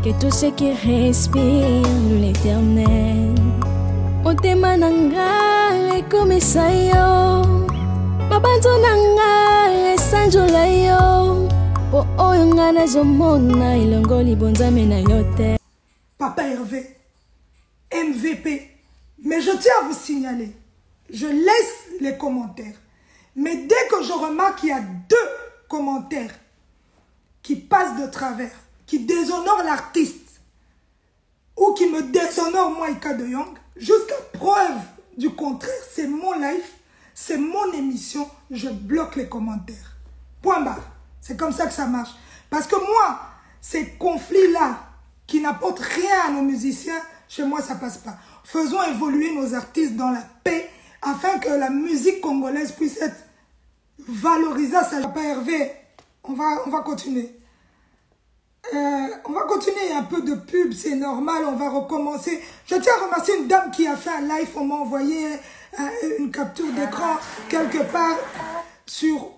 que tout ce qui respire loue l'éternel. Motema nanga comme ça yo, mabanzo nanga sanjola yo, po oyo nga nazomona ilongoli bonzame na yote. Papa Hervé, MVP. Mais je tiens à vous signaler, je laisse les commentaires. Mais dès que je remarque qu'il y a 2 commentaires qui passent de travers, qui déshonorent l'artiste, ou qui me déshonorent moi, Ika de Young, jusqu'à preuve du contraire, c'est mon live, c'est mon émission, je bloque les commentaires. Point barre. C'est comme ça que ça marche. Parce que moi, ces conflits-là, qui n'apportent rien à nos musiciens, chez moi, ça passe pas. Faisons évoluer nos artistes dans la paix, afin que la musique congolaise puisse être valorisée. Ça, Papa Hervé, on va continuer. On va continuer un peu de pub, c'est normal, on va recommencer. Je tiens à remercier une dame qui a fait un live, on m'a envoyé une capture d'écran quelque part sur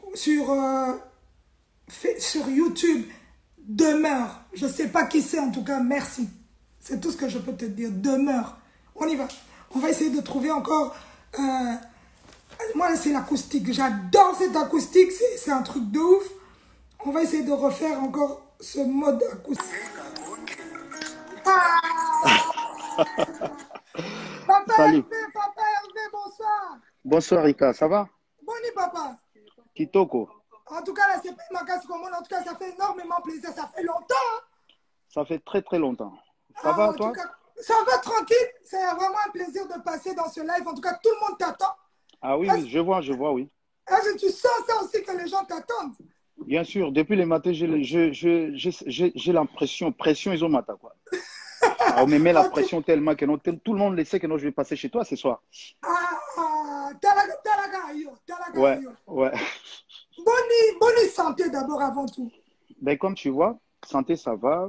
YouTube. Demeure, je ne sais pas qui c'est, en tout cas, merci. C'est tout ce que je peux te dire, demeure. On y va. On va essayer de trouver encore... moi, c'est l'acoustique. J'adore cette acoustique, c'est un truc de ouf. On va essayer de refaire encore ce mode acoustique. Ah Papa Salut. Hervé, bonsoir. Bonsoir Rika, ça va? Boni papa. Kitoko. En tout cas, là, c'est pas ma casse commune. En tout cas, ça fait énormément plaisir. Ça fait longtemps. Hein? Ça fait très très longtemps. Ça va toi? Cas, ça va tranquille. C'est vraiment un plaisir de passer dans ce live. En tout cas, tout le monde t'attend. Ah oui, oui, je vois, oui. Est-ce que tu sens ça aussi que les gens t'attendent? Bien sûr, depuis le matin, j'ai l'impression, pression, ils ont matin quoi. On me met la pression tellement que tout le monde le sait que non, je vais passer chez toi ce soir. Ouais, ouais. Bonne santé d'abord avant tout. Ben, comme tu vois, santé ça va.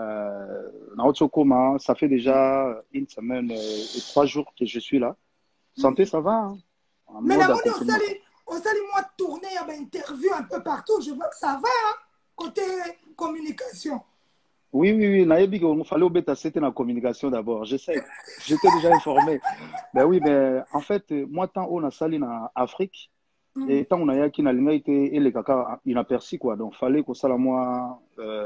Ça fait déjà 1 semaine et 3 jours que je suis là. Santé ça va. Hein. Mais la monnaie on s'est moi tourner, il y avait interview un peu partout. Je vois que ça va, hein, côté communication. Oui. Il fallait obéir c'était la communication d'abord. J'essaie. J'étais déjà informé. Ben oui, mais en fait, moi, tant on a sali en Afrique, et tant on a eu qui n'a été et les caca inaperçus, quoi. Donc, fallait que ça, moi,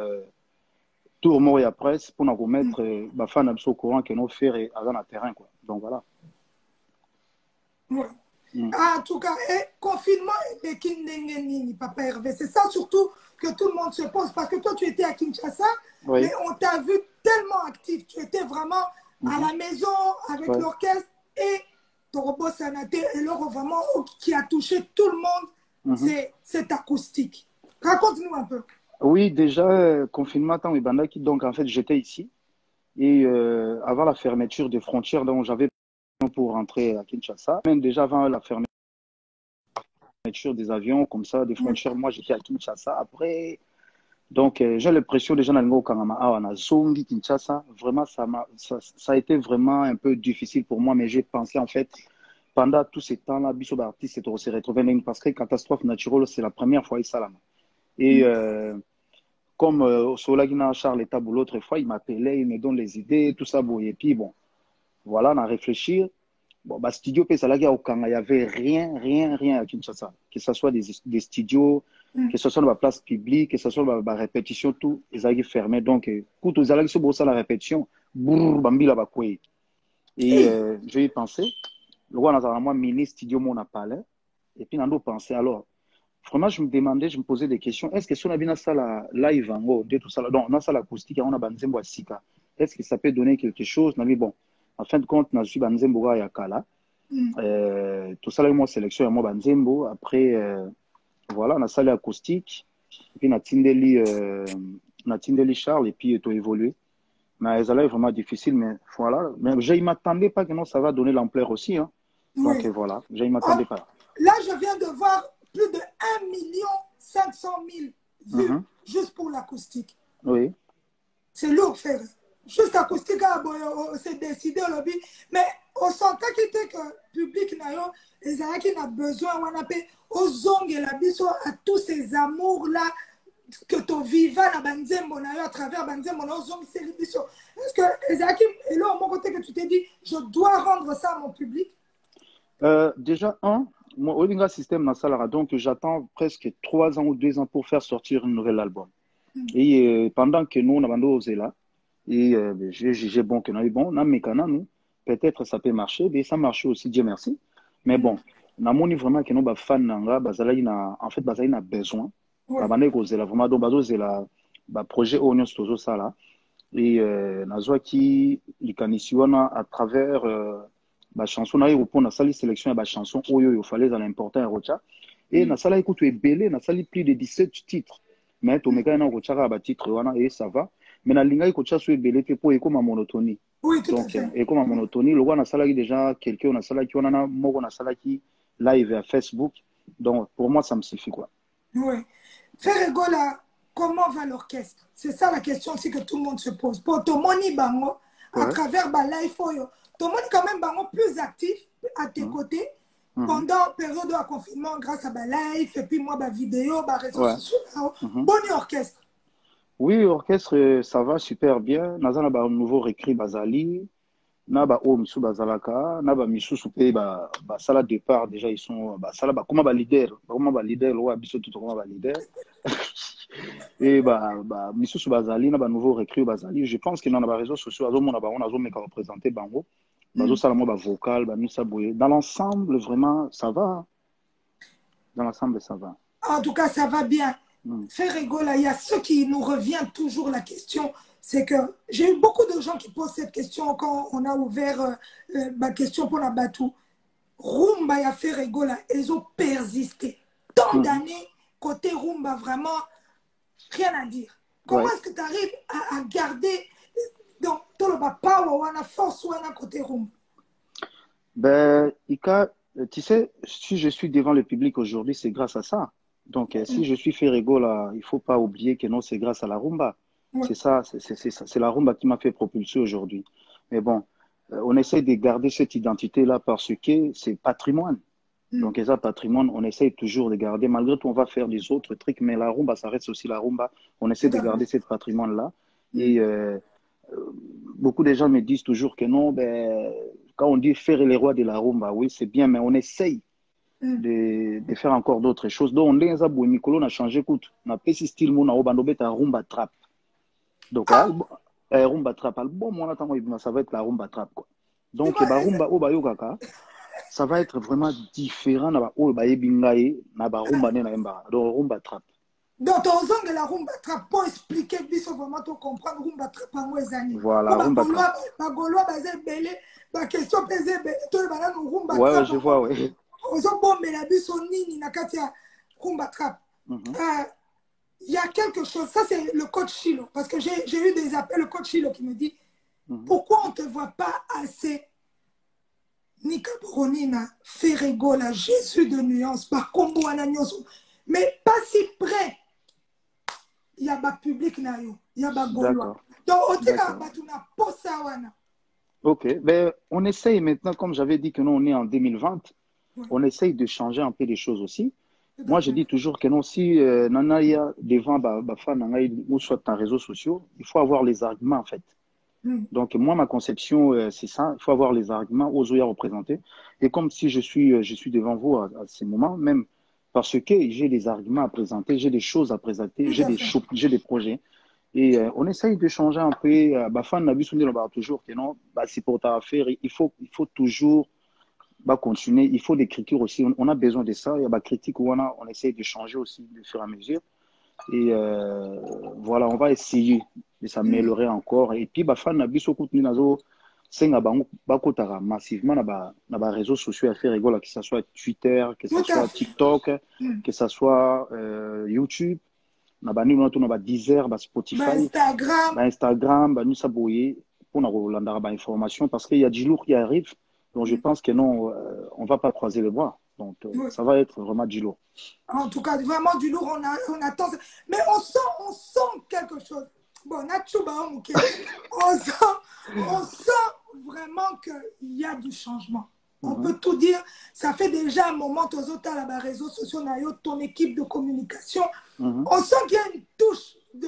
tour mort et après, pour nous remettre, bah, fan au courant que nous faire et dans le terrain, quoi. Donc, voilà. Ouais. En tout cas, confinement et Kindengenini, Papa Hervé, c'est ça surtout que tout le monde se pose. Parce que toi, tu étais à Kinshasa, oui. Mais on t'a vu tellement actif. Tu étais vraiment à la maison avec l'orchestre et Torobo Sanaté, et l'or vraiment qui a touché tout le monde, c'est cette acoustique. Raconte-nous un peu. Oui, déjà, confinement, donc en fait, j'étais ici. Et avant la fermeture des frontières, donc j'avais pour rentrer à Kinshasa. Même déjà avant la fermeture des avions, comme ça, des frontières, moi j'étais à Kinshasa. Après, donc j'ai l'impression déjà dans le Kanama, à Zongi, Kinshasa, vraiment ça a été vraiment un peu difficile pour moi, mais j'ai pensé en fait, pendant tous ces temps-là, Bissot Artiste s'est retrouvé parce que catastrophe naturelle, c'est la première fois ici. Et comme Solagina Charles Tabou l'autre fois, il m'appelait, il me donne les idées, tout ça, et puis bon. Voilà, on a réfléchi. Bon, bah, studio Pesalagi au Kanga, il n'y avait rien à Kinshasa. Que ce soit des studios, que ce soit dans la place publique, que ce soit dans la répétition, tout, ils avaient fermé. Donc, quand vous allez sur la répétition, bourr, bambi la bakoué. Et je vais y penser. Le roi n'a pas mini studio, mon a parlé. Et puis, on a pensé. Alors, vraiment, je me demandais, je me posais des questions. Est-ce que si on a bien ça la live en haut, de tout ça, donc, on a ça l'acoustique, on a Banzembo Sika. Est-ce que ça peut donner quelque chose? Mais bon. En fin de compte, je suis Banzembo à Yakala. Tout ça, moi, sélection, moi, Banzembo. Après, voilà, on a salé acoustique. Et puis, on a Tindeli Charles, et puis, tout évolué. Mais ça est vraiment difficile, mais voilà. Mais je ne m'attendais pas que non, ça va donner l'ampleur aussi. Hein. Donc, voilà, je ne m'attendais pas. Là, je viens de voir plus de 1 500 000 vues juste pour l'acoustique. Oui. C'est lourd, frère. Juste acoustique, c'est décidé au lobby. Mais on sentait qu'il était que le public n'a besoin, on appelle aux ongles et la biso à tous ces amours-là que tu vivant na banzembo na yo à travers banzembo na yo zomiseli biso. Est-ce que Ezaki et là, mon côté que tu t'es dit, je dois rendre ça à mon public? Déjà, mon Olinga System na salara, donc j'attends presque 3 ans ou 2 ans pour faire sortir un nouvel album. Et pendant que nous, on a bandé là, et j'ai jugé bon que nous bon, nous, peut-être ça peut marcher, mais ça marche aussi, Dieu merci. Mais bon, on a vraiment que nous, fans, en fait, bazali na besoin. Babane kozela vraiment donc bazozela ba projet Onion Stozo ça là et nazwa qui likanisi wana à travers ba chanson na yo pour na sali sélection ya ba chanson oyo yo fallait dans l'important ya rocha et na sala écoute belé na sali plus de 17 titres mais to meka na rocha ba titre wana et ça va mais na linga ikocha so belé te pour ekoma monotonie. Oui, tout donc à fait. ekoma monotonie le wana sala déjà quelqu'un na sala qui wana na moko na sala qui live à Facebook donc pour moi ça me suffit quoi. Oui. Ferrego là, comment va l'orchestre? C'est ça la question aussi que tout le monde se pose. Pour Tomoni Bango, à travers Life Oyo, Tomoni quand même Bango plus actif à tes côtés pendant la période de confinement grâce à Life et puis moi, vidéo, réseaux sociaux. Bon orchestre. Oui, orchestre, ça va super bien. Nazana ba nouveau recrit Bazali. Naba o misu bazalaka, naba misu soupe sala départ déjà ils sont sala comment leader loi biso tout comment leader et misu bazali naba nouveau recrue bazali je pense que dans les réseaux sociaux azo mona on azo meka représenter bango bazo sala mo vocal misa boye dans l'ensemble vraiment ça va dans l'ensemble ça va en tout cas ça va bien. Ferrego là, il y a ce qui nous revient toujours la question. C'est que j'ai eu beaucoup de gens qui posent cette question quand on a ouvert ma question pour la Batou. Rumba et Ferrego là, ils ont persisté. Tant d'années, côté Rumba, vraiment, rien à dire. Comment est-ce que tu arrives à garder donc, tout le power ou la force ou la côté Rumba? Ben, Ika, tu sais, si je suis devant le public aujourd'hui, c'est grâce à ça. Donc, si je suis Ferrego là, il ne faut pas oublier que non, c'est grâce à la Rumba. C'est ça, c'est la rumba qui m'a fait propulser aujourd'hui. Mais bon, on essaie de garder cette identité-là parce que c'est patrimoine. Donc, ça, patrimoine, on essaie toujours de garder. Malgré tout, on va faire des autres trucs, mais la rumba, ça reste aussi la rumba. On essaie de garder cette patrimoine-là. Et beaucoup de gens me disent toujours que non, quand on dit faire les rois de la rumba, oui, c'est bien, mais on essaye de faire encore d'autres choses. Donc, on a changé, écoute, on a fait ce style, on a rumba trap. Donc, rumba trap, ça va être la rumba trap, quoi. Donc, rumba obayokaka, ça va être vraiment différent na rumba trap. Donc, ton zone de la rumba trap, pour expliquer, vraiment, pour comprendre rumba trap en Wezani. Voilà, rumba trap. Ma question pesée, rumba trap. Ouais, je vois, oui. Rumba trap. Il y a quelque chose, ça c'est le coach Chilo, parce que j'ai eu des appels, le coach Chilo qui me dit pourquoi on ne te voit pas assez Nika Boronina, Ferrego, la Jésus de nuance, pas Combo Anagnoso, mais pas si près. Il y a un public, il y a un Gaulois. Donc, on dit qu'on a Posawana. Ok, ben, on essaye maintenant, comme j'avais dit que nous on est en 2020, on essaye de changer un peu les choses aussi. Moi, je dis toujours que non, si Nanaya devant ou soit dans les réseaux sociaux, il faut avoir les arguments en fait. Donc, moi, ma conception, c'est ça. Il faut avoir les arguments aux OIA représentés. Et comme si je suis devant vous à ces moments, même parce que j'ai des arguments à présenter, j'ai des choses à présenter, j'ai des projets. Et on essaye de changer un peu. Fan Nabi Souni, on toujours que non, c'est pour ta affaire. Il faut toujours continuer. Il faut des critiques aussi. On a besoin de ça. Il y a des critiques où on essaye de changer aussi de fur et à mesure. Et voilà, on va essayer de s'améliorer encore. Et puis, fan Nabi Souni, massivement dans les réseaux sociaux à faire rigoler, que ce soit Twitter, que ce soit TikTok, que ce soit YouTube. On a Deezer, Spotify, Instagram, nous s'abouiller pour nous information parce qu'il y a du lourd qui arrive. Donc je pense que non, on ne va pas croiser les bras. Donc ça va être vraiment du lourd. En tout cas, vraiment du lourd, on attend. Mais on sent quelque chose. Bon, on sent vraiment qu'il y a du changement. On peut tout dire. Ça fait déjà un moment, les réseaux sociaux, ton équipe de communication. On sent qu'il y a une touche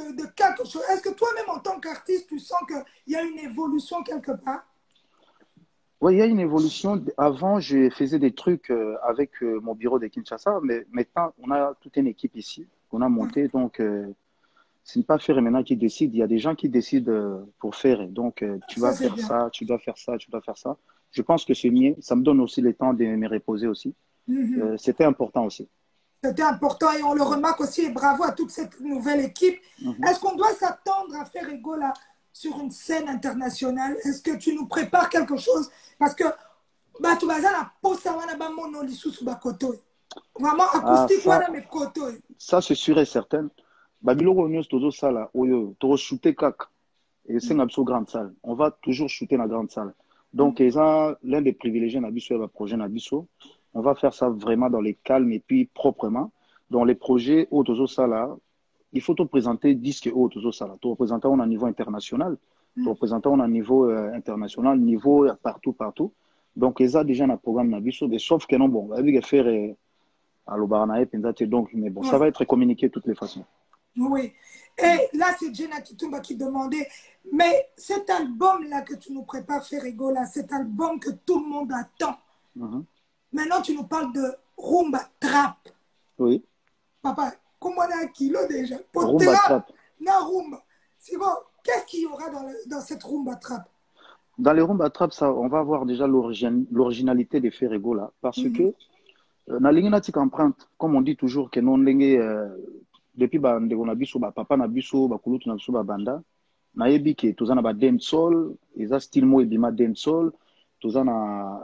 chose. Est-ce que toi-même, en tant qu'artiste, tu sens qu'il y a une évolution quelque part? Oui, il y a une évolution. Avant, je faisais des trucs avec mon bureau de Kinshasa, mais maintenant, on a toute une équipe ici qu'on a montée. Donc, ce n'est pas Faire maintenant qui décide. Il y a des gens qui décident pour faire. Donc, tu Ça, vas c'est faire bien. ça, tu dois faire ça, tu dois faire ça. Je pense que c'est mieux. Ça me donne aussi le temps de me reposer aussi. Mhm. C'était important aussi. C'était important et on le Ouais. remarque aussi et bravo à toute cette nouvelle équipe. Mhm. Est-ce qu'on doit s'attendre à faire Ego là sur une scène internationale? Est-ce que tu nous prépares quelque chose? Parce que bah, tu vas la posa wana ba mono lisusu ba koto. Vraiment Ah, acoustique wana me koto. ça c'est sûr et certain. Babiloko News, Tozo Sala, Oyo, Toro shooter kak. Et c'est une grande salle. On va toujours shooter dans la grande salle. Donc, l'un des privilégiés Nabiso et le projet Nabiso, on va faire ça vraiment dans les calmes et puis proprement. Dans les projets Otozo Sala, il faut te présenter disque Otozo Sala. Te représenter on a niveau international. Te représenter on a niveau international, niveau partout, partout. Donc, ils ont déjà un programme Nabiso, mais sauf que non, bon, avec faire à l'Obaranae, donc, mais bon, ça Oui. va être communiqué de toutes les façons. Oui. Et là, c'est Jenna Kitumba qui demandait, mais cet album-là que tu nous prépares, Ferrego, là, cet album que tout le monde attend. Maintenant, tu nous parles de Rumba Trap. Oui. Papa, comment on a un kilo déjà? Pour Rumba Trap. Non, Rumba. C'est bon. Qu'est-ce qu'il y aura dans cette Rumba Trap? Dans les Rumba Trap, ça, on va avoir déjà l'originalité des Ferrego là. Parce que, na linguistique empreinte, comme on dit toujours, que non depuis on a biso, papa na biso, kulutu na biso banda, na yebi ke tozana ba dancehall, eza style mo ebima dancehall, tozana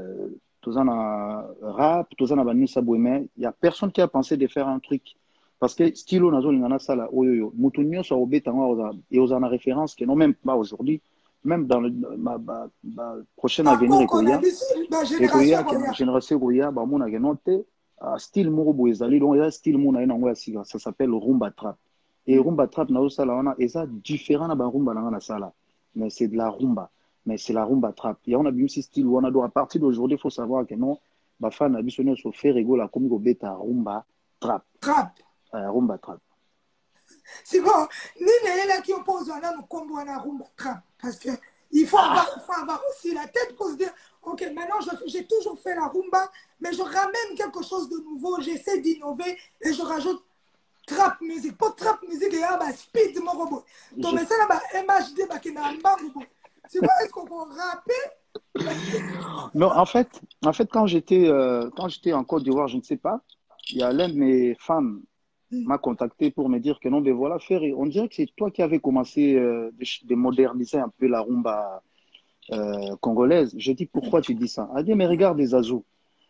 rap, tozana ba nisa bohème. Il y a personne qui a pensé de faire un truc parce que style nazo lingana sala oyoyo, mutu nyoso obeta et ozana référence que non même pas aujourd'hui, même dans ma prochaine avenir génération Goya, ba mona genote style moko boye ezali donc eza style mona ye nango ya sika, ça s'appelle rumba trap. Et rumba trap na osala wana eza différent na ba rumba na sala, mais c'est de la rumba, mais c'est la rumba trap. Et on a bien aussi style wana, donc à partir d'aujourd'hui il faut savoir que non ba fan na biso nyonso Ferrego la comme go beta rumba trap. Rumba trap. C'est bon, ni là qui oppose à nous combo à la rumba trap parce que il faut avoir aussi la tête pour se dire ok, maintenant j'ai toujours fait la rumba, mais je ramène quelque chose de nouveau, j'essaie d'innover et je rajoute trap musique. Pas trap musique, il y a un speed mon robot. Donc, mais ça, là, MHD, qui est un robot. Tu vois, est-ce qu'on peut rapper? Non, en fait, quand j'étais en Côte d'Ivoire, je ne sais pas, il y a l'un de mes fans m'a contacté pour me dire que non, mais voilà, Ferry, on dirait que c'est toi qui avais commencé de moderniser un peu la rumba congolaise. Je dis, pourquoi tu dis ça? Elle dit, mais regarde les azous.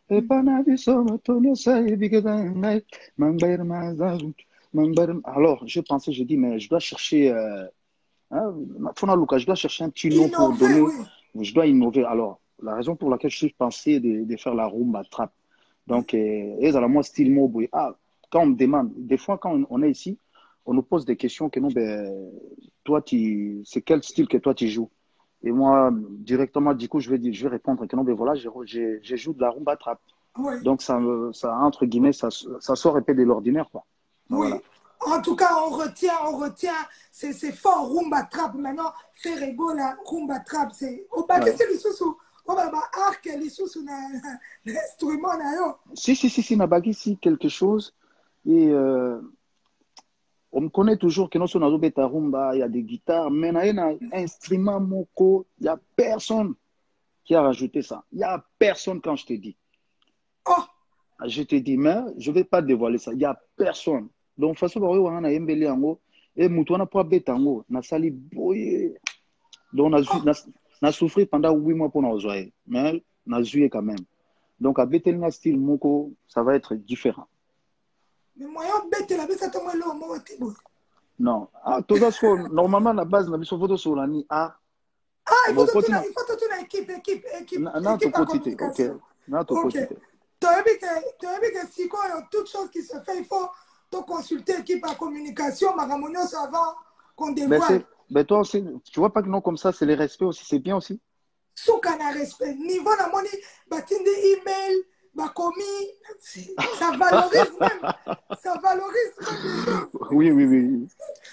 Alors, je pensais, je dis, mais je dois chercher, je dois chercher un petit nom pour donner, je dois innover. Alors, la raison pour laquelle je pensais de faire la rumba trap. Donc, moi, style mot, quand on me demande, des fois, quand on est ici, on nous pose des questions que non, ben, toi, c'est quel style que toi tu joues? Et moi, directement, du coup, je vais répondre que non, ben voilà, je joue de la rumba trap. Oui. Donc, ça, entre guillemets, ça sort un peu de l'ordinaire, quoi. Oui. Voilà. En tout cas, on retient, c'est fort, rumba trap. Maintenant, Ferrego, la rumba trap, c'est. Au bas, c'est le sous on va arc, les sous l'instrument, là. Si, n'a pas ici quelque chose. Et on me connaît toujours que non son beta rumba, il y a des guitares, mais il y a un instrument moko, il n'y a personne qui a rajouté ça. Il n'y a personne quand je te dis. Oh! Je te dis, mais je ne vais pas dévoiler ça. Il n'y a personne. Donc, de toute façon, on a embellé en haut. Et on a pas bête en haut. On a sali boye. Donc, on a souffert pendant 8 mois pour nous jouer. Mais on a joué quand même. Donc, à bête le style moko, ça va être différent. Mais moi, bête la bête, ça tombe là, moi, non. Ah, tout ça, normalement, la base, on a mis sur photo sur la ni. Ah, il faut toute l'équipe. Non, tout quotité. Ok. Non, tout quotité. Tu as vu que si quoi, toute chose qui se fait, il faut te consulter l'équipe en communication, Maramonio, avant qu'on dévoile. Mais toi aussi, tu vois pas que non comme ça, c'est le respect aussi, c'est bien aussi. Soukana respect. Niveau na moni, batinde email, bakomi, ça valorise même. Ça valorise même les choses. Oui.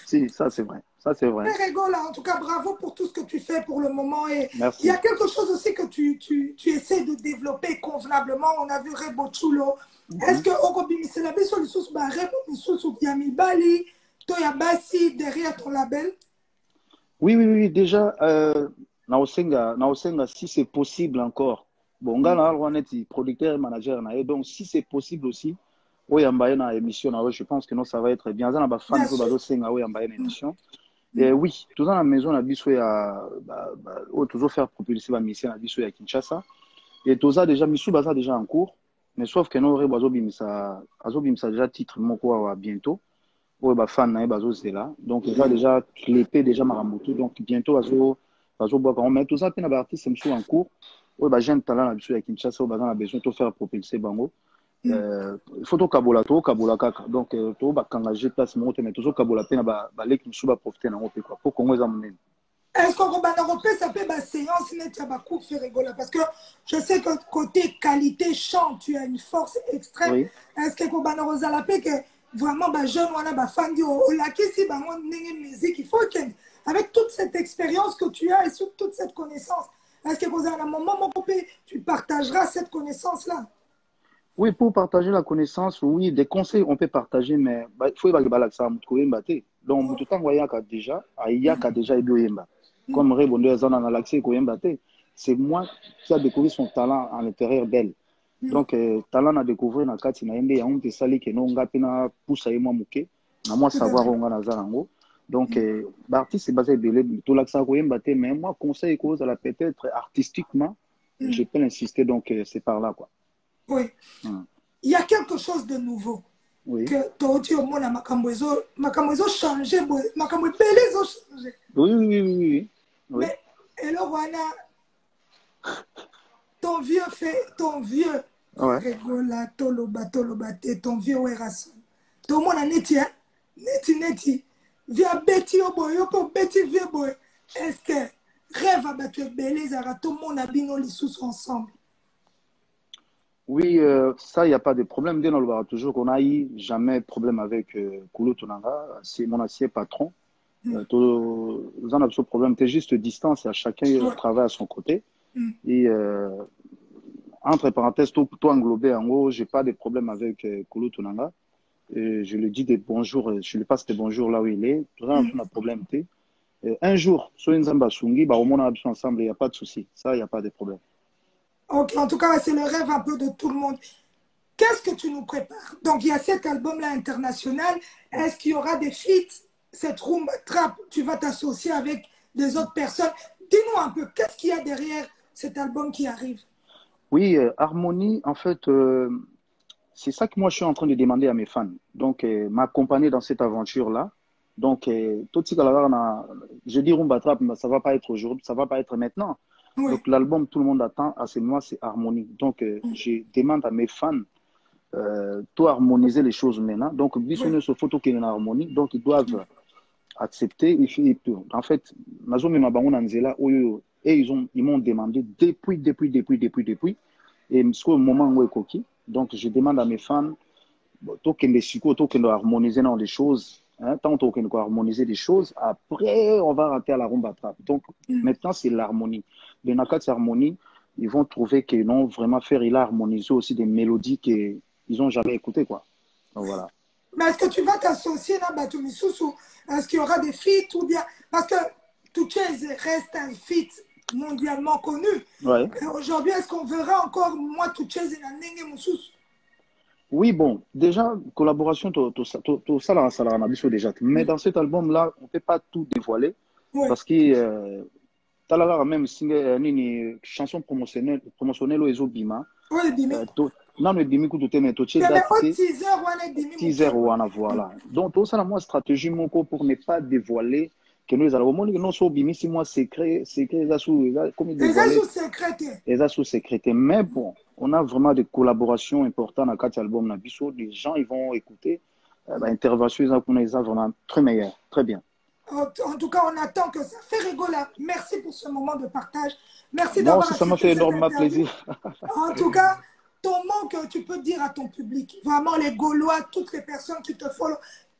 Merci, ça c'est vrai. Ça c'est vrai. Très rigolo, en tout cas, bravo pour tout ce que tu fais pour le moment. Et il y Merci. a quelque chose aussi que tu essaies de développer convenablement. On a vu Rebo Chulo. Est-ce que Okobi Miselabi sur le sous Rebo Misou Yami Bali, Toya Bassi derrière ton label? Oui, oui, oui, déjà, Naosenga, si c'est possible encore. Bon, on a producteur et manager, donc si c'est possible aussi, oui, on a une émission, je pense que non, ça va être bien. On a des fans Bien qui sûr. ont une émission. Et oui, tout dans la maison, on a toujours faire propulser la mission à Kinshasa. Et tout ça déjà, Missou Baza déjà en cours. Mais sauf que nous, Azobim, ça déjà titre, mon quoi, bientôt. Oui, bah, fan, c'est là. Donc, il va déjà clipper déjà Maramutu. Donc, bientôt, on met tout ça, puis l'artiste est en cours. Oui, bah, j'ai un talent là-dessus avec Kinshasa, on a besoin de faire propulser Bango. Il faut tout Kabola, Kaka. Donc, tout va engager place, mais toujours Kabola, puis les qui va profiter dans le quoi. Pour qu'on les amène. Est-ce qu'on va repérer ça peut être séance net beaucoup faire rigoler parce que je sais que côté qualité chant tu as une force extrême. Oui. Est-ce qu'on va nous que vraiment jeune on a fan du au lac ici on musique il faut que avec toute cette expérience que tu as et toute cette connaissance est-ce que vous avez un moment où tu partageras cette connaissance là? Oui, pour partager la connaissance, oui, des conseils on peut partager, mais il faut que ça donc tout le temps il y a déjà comme répondeur dans l'accès c'est moi qui a découvert son talent à l'intérieur d'elle. Donc talent à découvrir dans kati na ende ya on te sali que non ngapi na poussa moi muke na moi savoir on na zarango. Donc l'artiste c'est basé belé tout l'accent mais moi conseil cause à la peut-être artistiquement je peux insister donc c'est par là quoi. Oui. Il y a quelque chose de nouveau. Oui. Que tu au monde Makambozo changé, Makambozo belé changé. Oui, oui, oui, oui. Mais et là voilà ton vieux Regola toloba ton vieux Werason. Ton monde neti via Betty Oboyo pour Betty vieux boy. Est-ce que rêve à battre belé zara tout le monde a bino les sous ensemble? Oui, ça, il n'y a pas de problème. Dès on toujours qu'on a eu jamais problème avec Koulo Tonanga, c'est mon ancien patron. Vous en avez ce problème, c'est juste distance, à chacun travaille à son côté. Et entre parenthèses, tout englobé en haut, j'ai pas de problème avec Koulo Tonanga. Je lui dis des bonjours, je lui passe des bonjours là où il est. Tout ça, on a problème. Un jour, sur une zamba sungi, au moins on a ensemble, il n'y a pas de souci. Ça, il n'y a pas de problème. Ok, en tout cas, c'est le rêve un peu de tout le monde. Qu'est-ce que tu nous prépares? Donc, il y a cet album-là international. Est-ce qu'il y aura des feats? Cette rumba trap, tu vas t'associer avec des autres personnes. Dis-nous un peu, qu'est-ce qu'il y a derrière cet album qui arrive? Oui, Harmonie, en fait, c'est ça que moi je suis en train de demander à mes fans. Donc, m'accompagner dans cette aventure-là. Donc, tout ce je dis rumba trap, mais ça ne va pas être aujourd'hui, ça ne va pas être maintenant. Oui. Donc, l'album, tout le monde attend à ce moment, c'est Harmonie. Donc, je demande à mes fans de harmoniser les choses maintenant. Donc, bisous sur photo qui est en harmonie. Donc, ils doivent accepter. En fait, et ils m'ont demandé depuis. Et c'est au moment où est coquille. Donc, je demande à mes fans de harmoniser dans les choses. Tant qu'on doit harmoniser les choses, après, on va rentrer à la rumba trap. Donc, maintenant, c'est l'harmonie. Les Nakats harmonie, ils vont trouver qu'ils vont vraiment faire, il a harmonisé aussi des mélodies qu'ils n'ont jamais écoutées, quoi. Donc, voilà. Mais est-ce que tu vas t'associer là, Batumisusu? Est-ce qu'il y aura des feats ou bien... Parce que Touchez reste un feat mondialement connu. Ouais. Aujourd'hui, est-ce qu'on verra encore moi Touchez et Nenge Mususu? Oui, bon, déjà, collaboration, tout ça, là, ça l'a déjà. Mais dans cet album-là, on ne peut pas tout dévoiler. Parce que, même une chanson promotionnelle aux Bima. Oui, Bima. Non, mais Bima, teaser, voilà. Donc, tout ça, moi, stratégie, pour ne pas dévoiler que nous allons au non so Bima, si moi, secret, sous secrétaire. Mais bon, on a vraiment des collaborations importantes dans quatre albums Nabiso. Les gens ils vont écouter intervention ils ont vraiment très meilleur, très bien. En tout cas, on attend que ça fait rigoler. Merci pour ce moment de partage. Merci d'avoir accepté. Ça m'a fait énormément plaisir. En tout cas, ton mot que tu peux dire à ton public, vraiment les Gaulois, toutes les personnes qui te follow.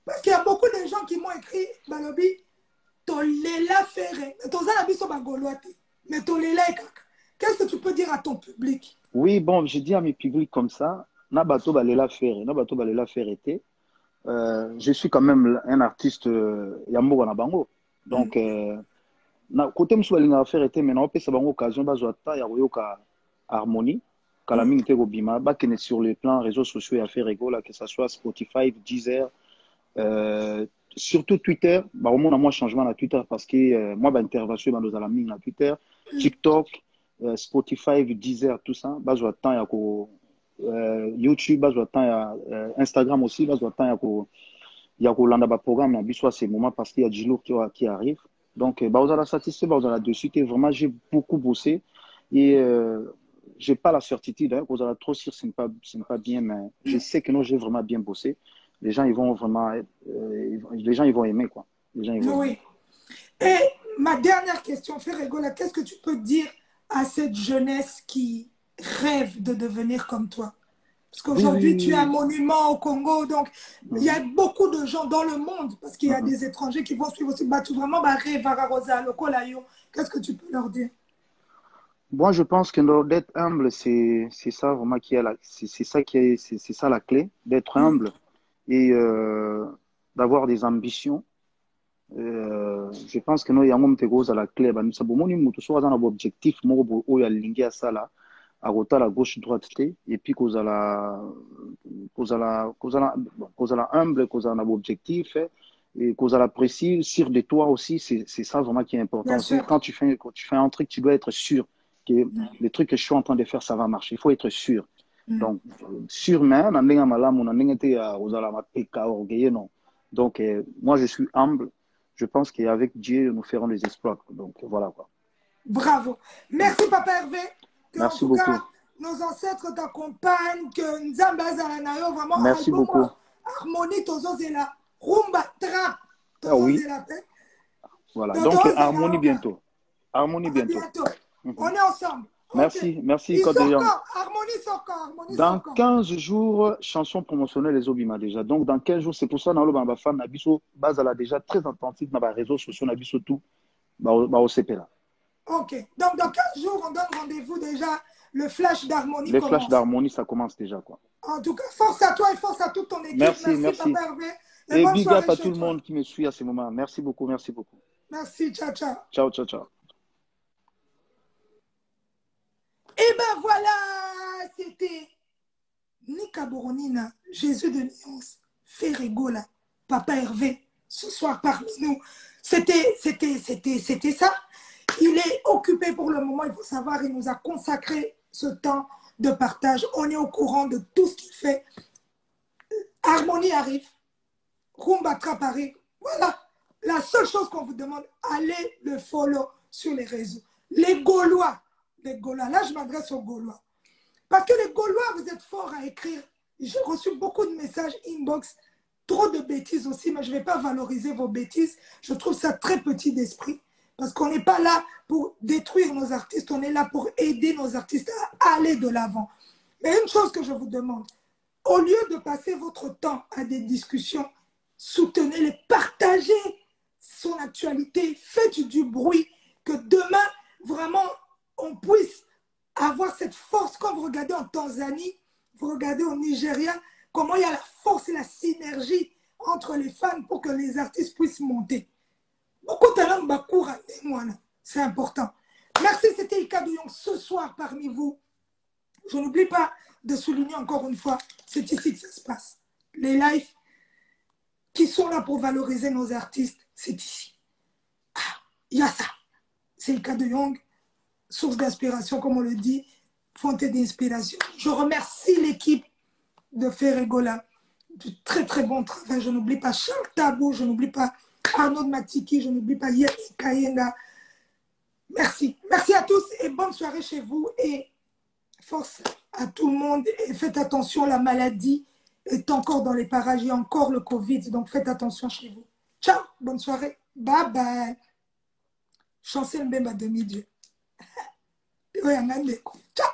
Parce qu'il y a beaucoup de gens qui m'ont écrit, Balobi, Tolela Ferré. Mais ton zanabi sont bagoloate. Mais Tolela est caca. Qu'est-ce que tu peux dire à ton public? Oui, bon, je dis à mes publics comme ça, Nabato Balela Ferré, Nabato Balela Ferré. Je suis quand même un artiste Yambo Wanabango. Donc, côté Moussoualinga Ferré, maintenant, on peut savoir l'occasion d'Azoata, Yaroyoka Harmonie, Kalaming Tegobima, Bakene sur les plans réseaux sociaux et affaires égaux, que ce soit Spotify, Deezer, surtout Twitter. Bah, au moins, moi, changement à Twitter parce que moi, intervention dans la mine à Twitter, TikTok, Spotify, Deezer, tout ça. Bah, je temps, il y a YouTube, bah, je temps, il y a Instagram aussi, bah, je temps, il y a un programme, il y a ces moments parce qu'il y a du lourd qui arrive. Donc, bah, vous allez satisfait, bah, vous allez dessus. Vraiment, j'ai beaucoup bossé et j'ai pas la certitude, hein, vous allez trop sûr, ce n'est pas bien, mais je sais que non, j'ai vraiment bien bossé. Les gens, ils vont vraiment, les gens, ils vont aimer, quoi. Les gens, ils vont aimer. Et ma dernière question, Ferregola, qu'est-ce que tu peux dire à cette jeunesse qui rêve de devenir comme toi? Parce qu'aujourd'hui, tu es un monument au Congo, donc il y a beaucoup de gens dans le monde, parce qu'il y a des étrangers qui vont suivre aussi. Tu vraiment rêve à Rosa, le Colayo. Qu'est-ce que tu peux leur dire? Moi, je pense que d'être humble, c'est ça vraiment qui est c'est ça la clé, d'être humble et d'avoir des ambitions. Je pense que nous, il y a un moment à la clé. Nous avons un objectif, où il y a ligne à ça là, à la gauche, droite, et puis qu'on a humble, qu'on a un objectif, et qu'on a précis, sûr de toi aussi, c'est ça vraiment qui est important. Quand tu fais un truc, tu dois être sûr que le truc que je suis en train de faire, ça va marcher. Il faut être sûr. Donc, sûr, mais, donc, moi, je suis humble. Je pense qu'avec Dieu, nous ferons des exploits. Donc, voilà quoi. Bravo. Merci, Papa Hervé. Merci beaucoup. Cas, nos ancêtres t'accompagnent, que Nzamba Zalanayo, vraiment, merci album, beaucoup. Harmonie, Tozozela, Rumba, Trap, Tozozela. Oui. Voilà. Donc, Harmonie bientôt. Harmonie bientôt. On est ensemble. Merci, merci. Harmonie Sokor. Dans 15 jours, chanson promotionnelle les Obima déjà. Donc, dans 15 jours, c'est pour ça que dans fan Nabiso, base à la déjà très attentive dans les réseaux sociaux Nabiso tout, au CP là. Ok. Donc, dans 15 jours, on donne rendez-vous déjà. Le flash d'harmonie commence. Le flash d'harmonie, ça commence déjà quoi. En tout cas, force à toi et force à toute ton équipe. Merci. Papa Hervé. Et big up à tout le monde qui me suit à ce moment. Merci beaucoup. Merci, ciao. Ciao. Et ben voilà, c'était Nika Boronina, Jésus de Nyons, Ferregola, Papa Hervé, ce soir parmi nous. C'était ça. Il est occupé pour le moment, il faut savoir, il nous a consacré ce temps de partage. On est au courant de tout ce qu'il fait. Harmonie arrive, Rumba Trap arrive. Voilà, la seule chose qu'on vous demande, allez le follow sur les réseaux. Les Gaulois, là je m'adresse aux Gaulois. Parce que les Gaulois, vous êtes forts à écrire. J'ai reçu beaucoup de messages inbox, trop de bêtises aussi, mais je ne vais pas valoriser vos bêtises. Je trouve ça très petit d'esprit. Parce qu'on n'est pas là pour détruire nos artistes, on est là pour aider nos artistes à aller de l'avant. Mais une chose que je vous demande, au lieu de passer votre temps à des discussions, soutenez-les, partagez son actualité, faites du bruit, que demain, vraiment, on puisse avoir cette force. Quand vous regardez en Tanzanie, vous regardez au Nigeria, comment il y a la force et la synergie entre les fans pour que les artistes puissent monter. Beaucoup de talent bakour à témoin, c'est important. Merci, c'était Ika Douyong ce soir parmi vous. Je n'oublie pas de souligner encore une fois, c'est ici que ça se passe. Les lives qui sont là pour valoriser nos artistes, c'est ici. Ah, il y a ça. C'est Ika Douyong, source d'inspiration, comme on le dit, fontaine d'inspiration. Je remercie l'équipe de Ferregola du très très bon travail. Je n'oublie pas Charles Tabou, je n'oublie pas Arnaud Matiki, je n'oublie pas Yannick Kayenga. Merci. Merci à tous et bonne soirée chez vous. Et force à tout le monde. Et faites attention, la maladie est encore dans les parages. Il y a encore le Covid, donc faites attention chez vous. Ciao, bonne soirée. Bye bye. Chancel Mbemba demi-dieu. Ciao.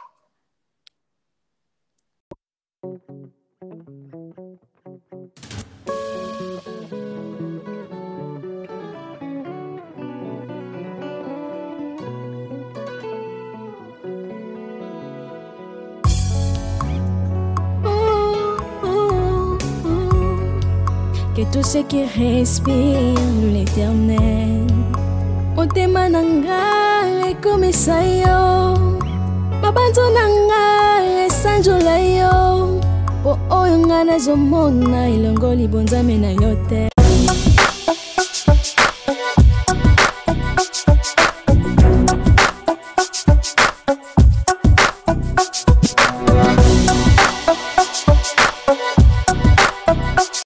et tout ce qui respire l'éternel. Motema nanga ekomisa yo, mabanzo nanga esanjola yo, po oyo nga nazomona elongo libonzame na yo te.